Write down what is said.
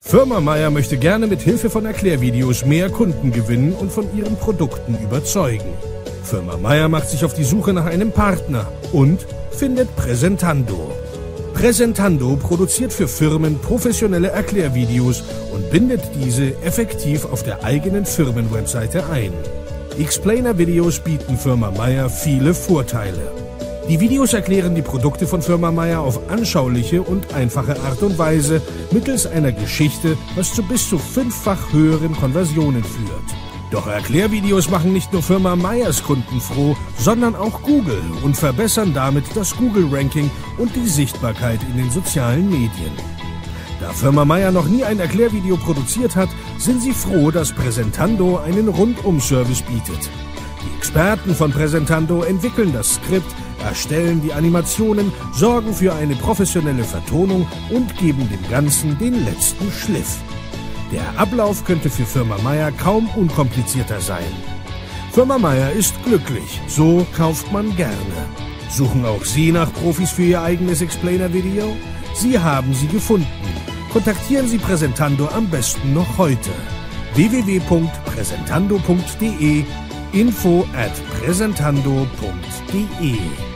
Firma Meier möchte gerne mit Hilfe von Erklärvideos mehr Kunden gewinnen und von ihren Produkten überzeugen. Firma Meier macht sich auf die Suche nach einem Partner und findet Presentando. Presentando produziert für Firmen professionelle Erklärvideos und bindet diese effektiv auf der eigenen Firmenwebseite ein. Explainer-Videos bieten Firma Meier viele Vorteile. Die Videos erklären die Produkte von Firma Meier auf anschauliche und einfache Art und Weise mittels einer Geschichte, was zu bis zu 5-fach höheren Konversionen führt. Doch Erklärvideos machen nicht nur Firma Meiers Kunden froh, sondern auch Google und verbessern damit das Google-Ranking und die Sichtbarkeit in den sozialen Medien. Da Firma Meier noch nie ein Erklärvideo produziert hat, sind sie froh, dass Presentando einen Rundum-Service bietet. Die Experten von Presentando entwickeln das Skript, erstellen die Animationen, sorgen für eine professionelle Vertonung und geben dem Ganzen den letzten Schliff. Der Ablauf könnte für Firma Meier kaum unkomplizierter sein. Firma Meier ist glücklich, so kauft man gerne. Suchen auch Sie nach Profis für Ihr eigenes Explainer-Video? Sie haben sie gefunden. Kontaktieren Sie Presentando am besten noch heute. www.presentando.de info@presentando.de